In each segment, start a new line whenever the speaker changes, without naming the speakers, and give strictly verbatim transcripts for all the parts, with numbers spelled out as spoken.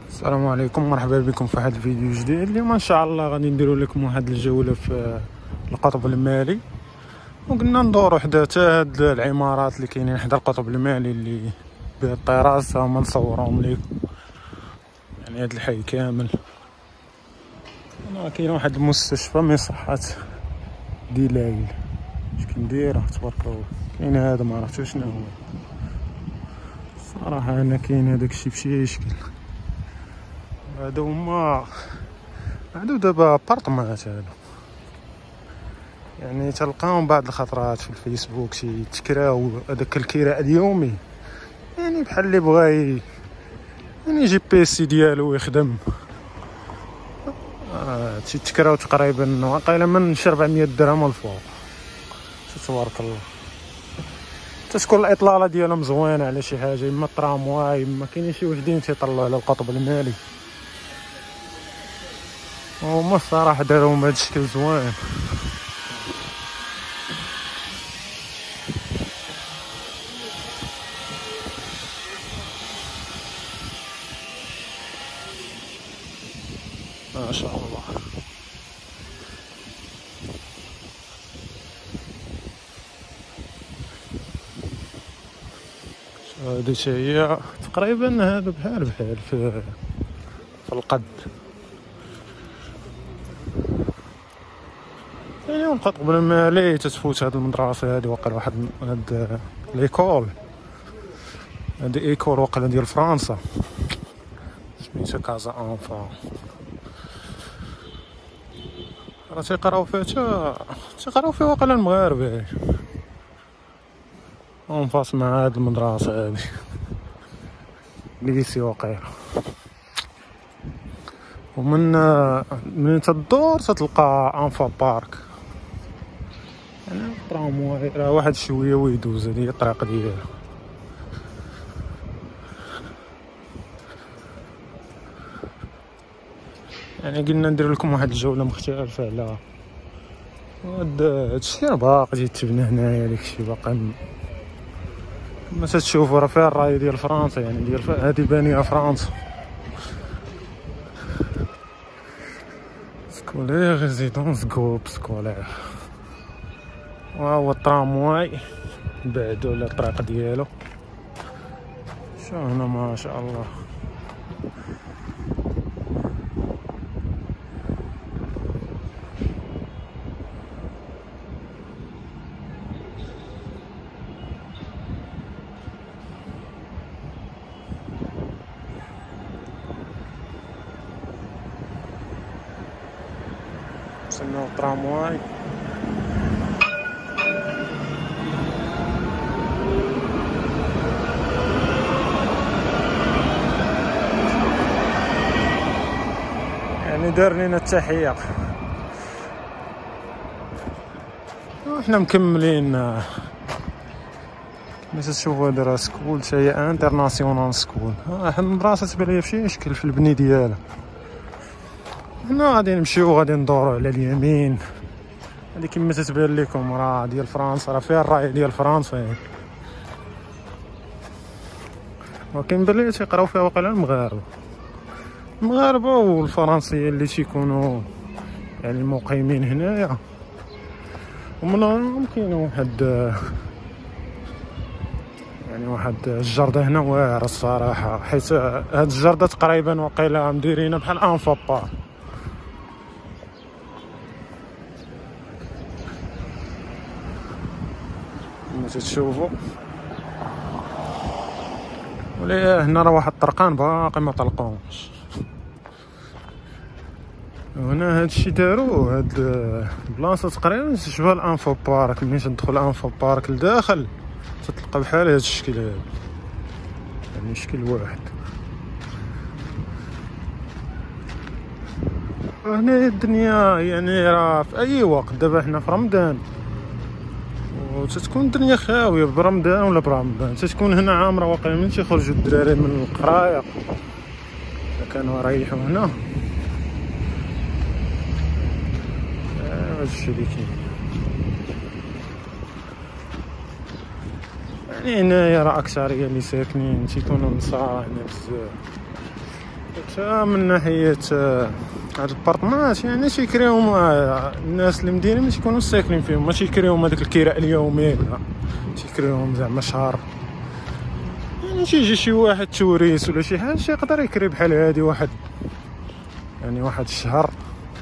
السلام عليكم، مرحبا بكم في واحد الفيديو جديد. اليوم ان شاء الله غادي نديرو لكم واحد الجوله في القطب المالي، وقلنا ندورو حدا حتى هاد العمارات اللي كاينين حدا القطب المالي اللي بها الطراز، هما نصورهم لكم. يعني هاد الحي كامل. هنا كاين واحد المستشفى من صحة ديلايل، اش كندير تبارك الله. كاين هذا ما عرفتش شنو هو صراحه. هنا كاين هذاك الشيء بشي شكل. هادو هما هادو دابا ابارطمانات هادو، يعني تلقاهم بعض الخطرات في الفيسبوك شي تكراو هذاك الكراء اليومي، يعني بحال اللي بغا يعني جي بيسي ديالو يخدم. آه تيتكراو تقريبا واقيلا من شي ربعمية درهم الفوق، تبارك الله. تتكون الاطلاله ديالهم زوينه على شي حاجه، اما الترامواي اما كاينين شي وحدين تيطلعوا على القطب المالي. هما الصراحه داروهم بهذا الشكل زوين. ما شاء الله. هادي هي تقريبا هادو بحال بحال في في القد. يعني القطب المالي تتفوت هاد المدرسة هادي واقيلا واحد هاد ليكول، هادي ايكول واقيلا ديال فرنسا سميتها كازا انفا. راه تيقراو فيها تا تيقراو فيها واقيلا المغاربة اونفاس مع هاد المدرسة هادي ليسي واقيلا. ومن من تدور تتلقى انفا بارك. يعني الترامواي راه واحد شويه ويدوز، هادي هي الطريق ديالو. يعني قلنا ندير لكم واحد الجوله مختلفه على هاد هادشي راه باقي تيتبنى هنايا. داكشي باقي كما تتشوفوا راه فيها الراي ديال فرنسا، يعني ديال هادي بانيه فرنسا. سكولير ريزيدونس غروب سكولير. وهو الترامواي بعدو على الطريق ديالو. شو هنا ما شاء الله. نسميو الترامواي. يعني دار لينا التحية. وحنا مكملين كما تشوفوا. هذا راه سكول تاهي انترناسيونال سكول. واحد المدرسة تبان ليا بشي شكل في البني ديالها. هنا غادي نمشيو غادي ندورو على اليمين. هادي كما تتبان لكم راه ديال فرنسا، راه فيها الراي ديال فرنسا يعني. ولكن بلي تيقراو فيها واقيلا المغاربه المغاربه والفرنسيين اللي تيكونوا يعني مقيمين هنايا. ومنهم كاين واحد يعني واحد الجردة هنا واعره الصراحه، حيت هاد الجردة تقريبا واقيلا مديرينها بحال انفا بار. كما تتشوفوا. ولا هنا راه واحد الطرقان باقي ما طلقوهمش. هنا هادشي داروه هاد البلاصه تقريبا تشبه الانفو بارك. ملي تدخل الانفو بارك لداخل تتلقى بحال هاد الشكل هذا، يعني شكل واحد. هنا الدنيا يعني راه في اي وقت، دابا حنا في رمضان وتتكون الدنيا خاويه برمضان ولا برمضان، تتكون هنا عامره واقيلا من تيخرجوا الدراري من القرايه اذا كانوا ريحوا هنا. هادشي اللي كاين. يعني هنايا راه اكثريه اللي ساكنين تيكونوا نصارى هنا بزاف. حتى من ناحية هاد البارطمانات يعني تيكريوهم الناس اللي مدينين ماشي يكونوا ساكنين فيهم، ماشي يكريوهم هذاك الكراء اليومي، لا تيكريوهم زعما شهر. يعني تيجي شي واحد توريس ولا شي حاجه يقدر يكري بحال هادي واحد يعني واحد الشهر،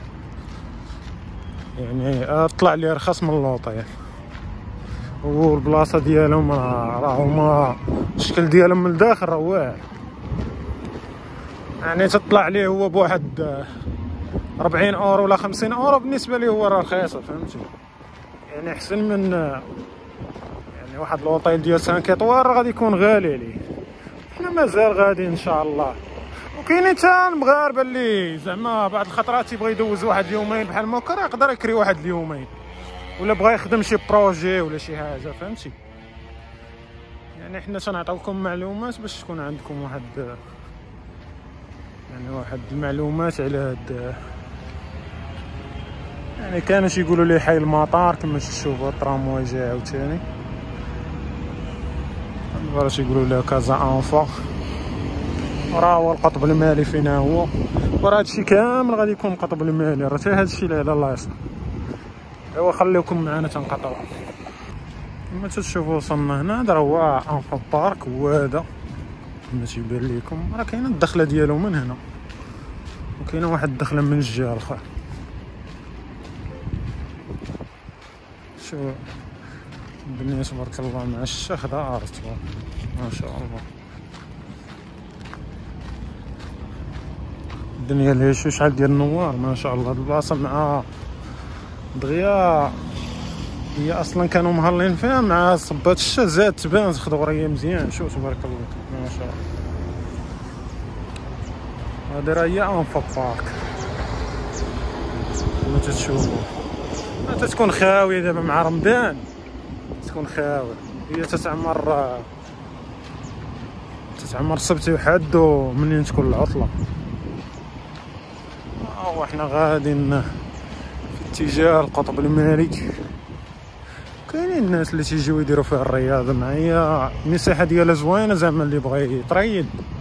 يعني طلع لي رخص من اللوطه يعني. والبلاصه ديالهم راه هما الشكل ديالهم من الداخل راه واعر، يعني تطلع ليه هو بواحد أربعين اورو ولا خمسين اورو، بالنسبه ليه هو راه رخيصه، فهمتي؟ يعني احسن من يعني واحد لوطيل ديال خمسة اطوار غادي يكون غالي عليه. حنا مازال غادي ان شاء الله. وكاينين حتى المغاربه اللي زعما بعض الخطرات تيبغي يدوز واحد اليومين بحال موكر، يقدر يكري واحد اليومين، ولا بغى يخدم شي بروجي ولا شي حاجه، فهمتي؟ يعني حنا تنعطيوكم معلومات باش تكون عندكم واحد يعني واحد المعلومات على هاد. يعني كانوا يقولوا لي حي المطار كما تشوفوا الترامواي جا عاوتاني، دابا تيقولوا لها كازا انفا، راه هو القطب المالي فينا هو، وراه هادشي كامل غادي يكون القطب المالي، راه حتى هادشي اللي على الله يصلح. ايوا خليكم معنا تنقطعوا. كما تشوفوا وصلنا هنا، هذا هو انفا بارك، هو هذا كما تيبان لكم، راه كاينه الدخله ديالو من هنا، وكاينه واحد الدخله من الجهه الاخرى. شو الدنيا تبارك الله مع الشيخ دارت ما شاء الله. الدنيا اللي شو شحال ديال النوار ما شاء الله. هاد البلاصه مع دغيا هي اصلا كانوا مهرلين فيها، مع صبات الشتا زاد تبان خضوريه مزيان. شوف تبارك الله ما شاء الله. هادي راه هي انفا بارك كما تتشوفوا، تتكون خاويه دابا مع رمضان، تكون خاويه. هي تتعمر تتعمر سبت وحد ومنين تكون العطله. ها حنا غاديين في اتجاه القطب المالي. كاينين الناس اللي تيجيو يديروا فيها الرياضه، معايا المساحه ديالها زوينه زعما اللي بغى يطريد.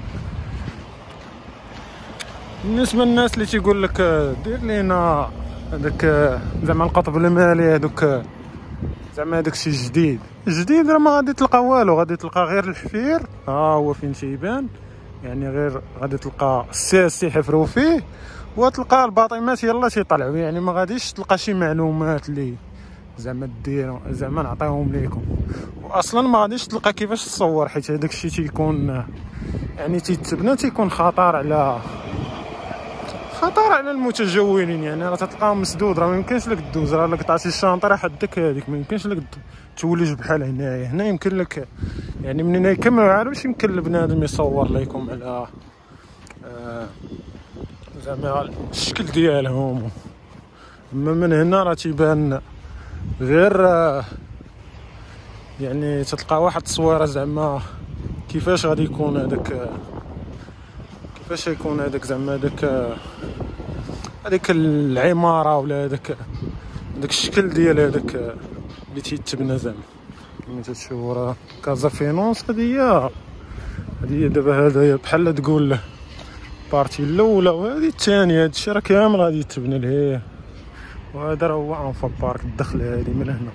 بالنسبه للناس اللي تيقول لك دير لينا هذاك زعما القطب المالي، هذوك زعما هذاك شي جديد جديد، راه ما غادي تلقى والو، غادي تلقى غير الحفير ها هو فين تيبان، يعني غير غادي تلقى الساس تيحفروا فيه، وتلقى الباطيمات يلا تيطلعوا، يعني ما غاديش تلقى شي معلومات اللي زعما ديروا زعما نعطيهم ليكم. واصلا ما غاديش تلقى كيفاش تصور، حيت هذاك الشيء تيكون يعني تيتبنى تيكون خطر على خطر على المتجولين، يعني راه تلقاهم مسدود، راه ما يمكنش لك دوز، راه الا قطعتي الشانطه راه حدك هذيك، ما يمكنش لك تولج بحال هنايا. هنا يمكن لك يعني من هنا يكملوا عارف واش يمكن لبنادم يصور لكم على آه زعما الشكل ديالهم. اما من هنا راه تيبان غير آه يعني تلقى واحد التصويره زعما كيفاش غادي يكون هذاك آه كيفاش يكون هذاك زعما هذاك آه هذيك العماره ولا هذاك داك الشكل ديال هذاك آه اللي تيتبنى زعما كما تشوفوا. راه كازا فينونس هذه هي هذه هي دابا هذايا بحال تقول بارتي الاولى وهذه الثانيه، هادشي راه كامل غادي يتبنى لهيه. وهذا راه هو انفا بارك، الدخله هذه من هنا.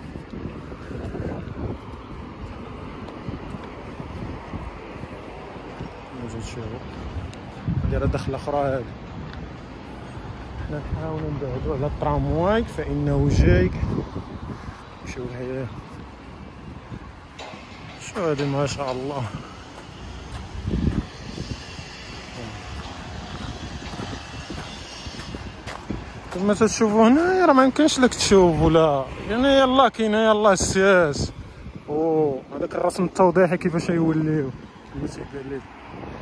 كما تشوفوا هذه راه دخله اخرى. هذه حنا نحاولوا نبعدوا على الترامواي فانه جاي. شوف هي شو هذه ما شاء الله. كما تشوفوا هنا راه ما يمكنش لك تشوف ولا يعني يلا كاين يلا السياس وهذاك الرسم التوضيحي كيفاش يوليو كما تيبان لك.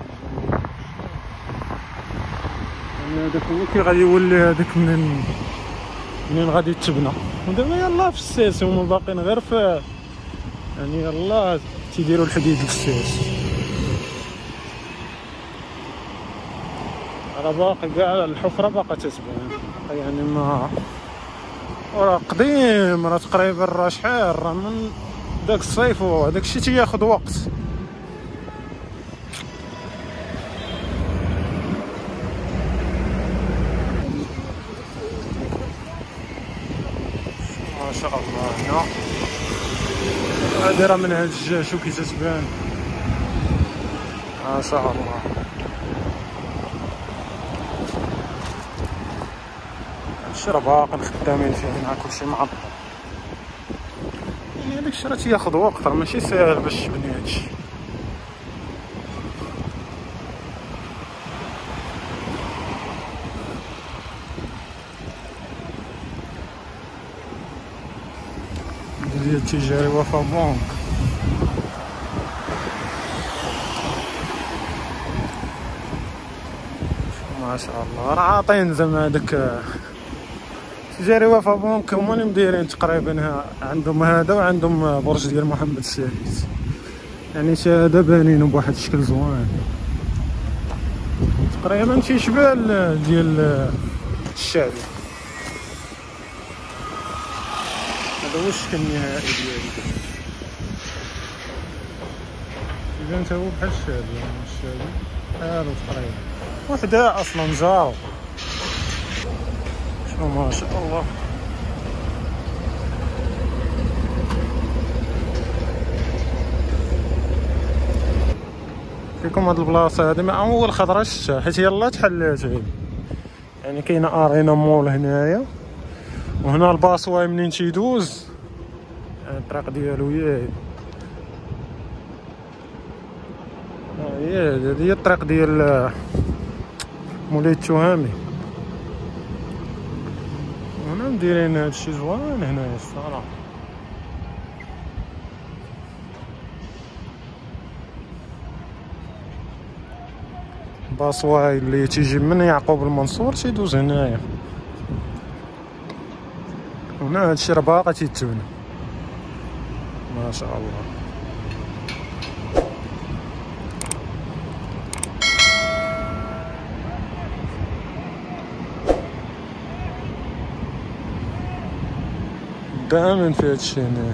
يعني هذاك هو كي غادي يولي هذاك منين منين غادي تبنى. ودابا يلا في السياس هما باقيين غير في يعني يلا تيديروا الحديد للسياس. راه باقي كاع الحفره باقا تتبان يعني ما راه قديم، راه تقريبا راه شحال راه من داك الصيف، وهداك الشيء تياخذ وقت. شاء الله. هنا هادي راه من هاد الجهه شوف كي تتبان ما شاء الله. هادشي راه باقي خدامين فيه هنا كلشي معطل، يعني هاداك الشيء راه تياخد وقت، راه ماشي ساهل باش تبني هادشي. ديال التجاري وفا بونك ما شاء الله، راه عاطين زعما هذاك تجاري وفا بونك هما اللي مدايرين تقريبا، عندهم هذا وعندهم برج ديال محمد السادس، يعني هذا بانين بواحد الشكل زوين تقريبا تيشبه ديال الشعبي. هذا هو الشكل النهائي ديالو، اذا انت هو بحال الشعبي، يعني الشعبي هذا تقريبا وحده اصلا جارو. شنو ما شاء الله. فيكم هاد البلاصه هادي ما اول خضره شفتها، حيت يلاه تحلات هادي، يعني كاينه ارينا مول هنايا، وهنا الباصواي منين تيدوز يعني الطريق ديالو هي هي هادي هي الطريق ديال مولاي التهامي. هنا مديرين هادشي زوين هنايا الصراحه. باصواي اللي تيجي من يعقوب المنصور تيدوز هنايا. هنا هادشي راه باقي تيتبنى ما شاء الله. دائما في هادشي هنايا.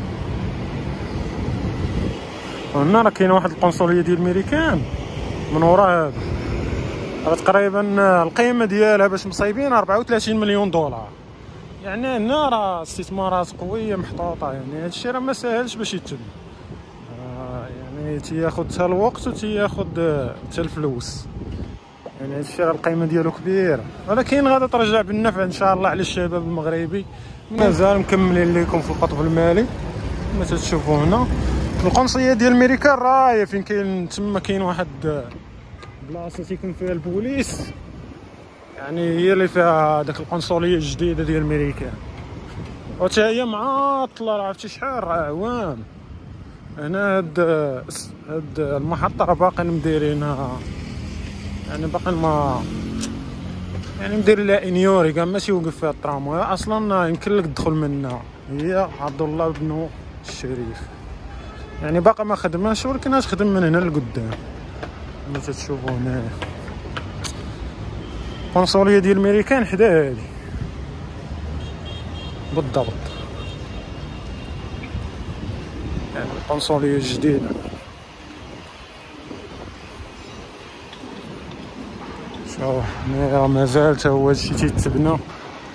هنا راه كاينه واحد القنصليه ديال الميريكان من ورا هذا، راه تقريبا القيمه ديالها باش مصايبين أربعة وثلاثين مليون دولار، يعني هنا راه استثمارات قويه محطوطه، يعني هادشي راه ما ساهلش باش يتم، آه يعني تياخد حتى الوقت وتياخد حتى الفلوس، يعني هادشي راه القيمه ديالو كبيره، ولكن غادا ترجع بالنفع ان شاء الله على الشباب المغربي. مازال مكملين لكم في القطب المالي كما تشوفوا هنا. القنصليه ديال الميريكان راهي فين كاين تما، كاين واحد بلاصه تيكون فيها البوليس، يعني هي اللي فيها داك القنصليه الجديده ديال الميريكان، وتا هي معطله، راه عرفتي شحال راه عوام. هنا هاد هاد المحطه راه باقيين مديرينها، يعني باقي ما يعني مدير لها انيوري كاع ماشي يوقف فيها الترامواي اصلا، يمكن لك تدخل منها. هي عبد الله بن الشريف، يعني باقا ما خدماش، ولكن غتخدم من هنا لقدام كما تتشوفوا هنايا. القنصليه ديال الميريكان حدا هادي بالضبط، يعني القنصليه الجديده. شوف هنايا مازال تا هو هادشي تيتبنى ما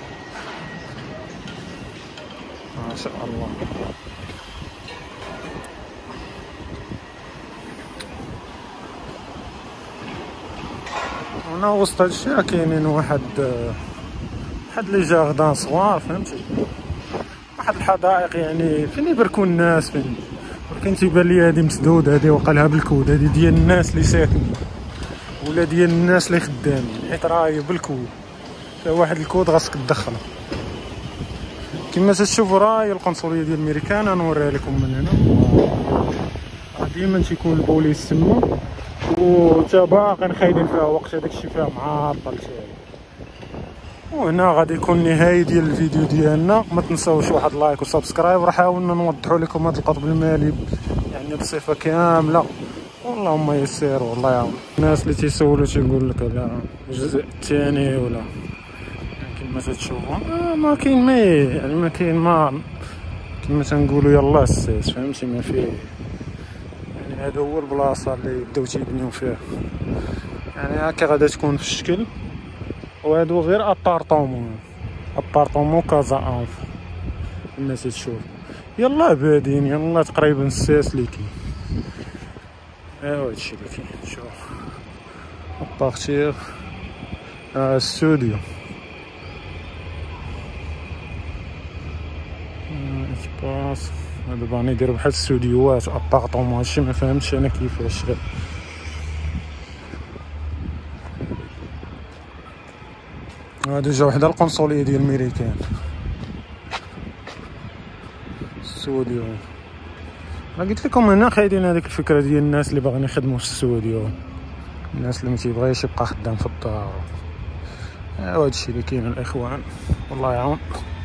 شاء الله. هنا وسط هادشي راه كاينين واحد واحد لي جاردان صغار، فهمتي، واحد الحدائق يعني فين يبركو الناس، فين ولكن تيبان لي هادي مسدود، هادي وقالها بالكود، هادي ديال الناس اللي ساكنين ولا ديال الناس اللي خدامين، حيت راهي بالكود، فيها واحد الكود خاصك تدخله. كما تشوفوا راهي القنصليه ديال الميريكان، غنوريها لكم من هنا، راه ديما تيكون البوليس تما، وتا باقي خايدين فيها وقت، هذاك الشيء فيها معطل تاعي. وهنا غادي يكون النهايه ديال الفيديو ديالنا، ما تنساوش واحد لايك وسبسكرايب، راه حاولنا نوضحوا لكم هذا القطب المالي يعني بصفه كامله، اللهم يسر والله يعاون. الناس اللي تيسولوا تيقول لك على الجزء الثاني ولا كما تتشوفوا آه ما كاين، ما يعني ما كاين ما كما تنقولوا يلاه الساس، فهمتي، ما فيه، يعني هذا هو البلاصه اللي بداو تيبنيو فيها، يعني هكا غادا تكون في الشكل. وهادو غير ابارطومون ابارطومون كازا انف، الناس تشوف. يلا بادين، يلا تقريبا الساس اللي كاين. ايوا هادشي اللي كاين. شوف البارتير آه الستوديو اسباس. دابا راني ندير بحال استوديوهات ابارطومون، هادشي ما فهمتش انا كيفاش. هادي جا وحده القنصليه ديال الميريكان استوديو. انا قلت لكم هنا خايدين هذيك الفكره ديال الناس اللي باغيين يخدموا في الاستوديو، الناس اللي ما تيبغيش يبقى خدام في الدار. ايوا هادشي اللي كاين الاخوان، والله يعاون.